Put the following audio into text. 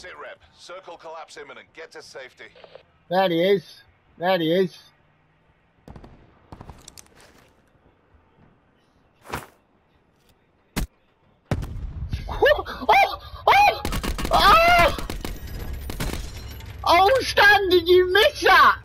Sit rep. Circle collapse imminent. Get to safety. There he is. There he is. Oh, Stan, did you miss that?